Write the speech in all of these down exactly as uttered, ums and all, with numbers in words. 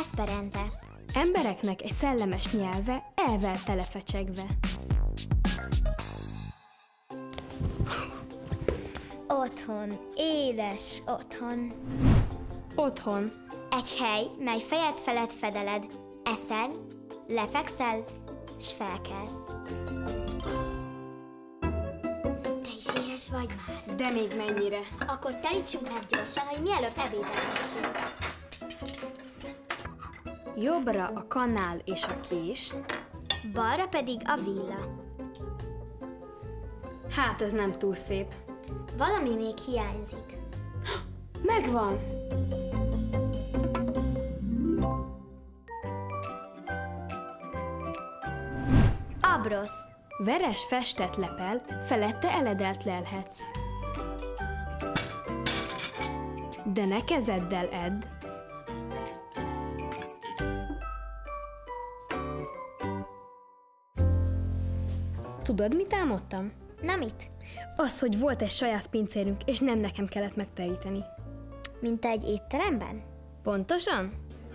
Esperente. Embereknek egy szellemes nyelve, elvel telefecsegve. Otthon. Édes otthon. Otthon. Egy hely, mely fejed felett fedeled. Eszel, lefekszel, s felkelsz. Te is éhes vagy már? De még mennyire? Akkor terítsünk meg gyorsan, hogy mielőbb ebédelhessünk. Jobbra a kanál és a kés, Balra pedig a villa. hát ez nem túl szép. Valami még hiányzik. Megvan! Abrosz. Veres festett lepel, felette eledelt lelhetsz. De ne kezeddel edd. Tudod, mit álmodtam? Na mit? Az, hogy volt egy saját pincérünk, és nem nekem kellett megteríteni. Mint egy étteremben? Pontosan?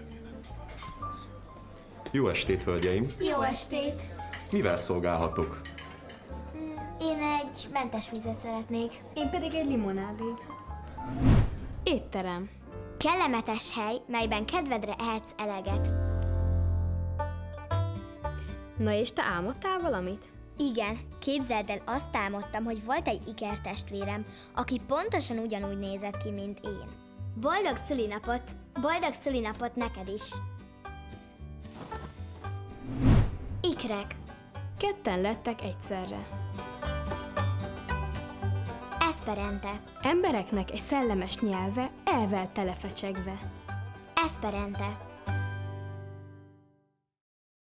Jó estét, hölgyeim! Jó estét! Mivel szolgálhatok? Én egy mentes vizet szeretnék. Én pedig egy limonádét. Étterem. Kellemetes hely, melyben kedvedre ehetsz eleget. Na és te álmodtál valamit? Igen, képzeld el, azt álmodtam, hogy volt egy ikertestvérem, aki pontosan ugyanúgy nézett ki, mint én. Boldog szülinapot! Boldog szülinapot neked is! Ikrek. Ketten lettek egyszerre. Esperente. Embereknek egy szellemes nyelve, elvel telefecsegve. Esperente.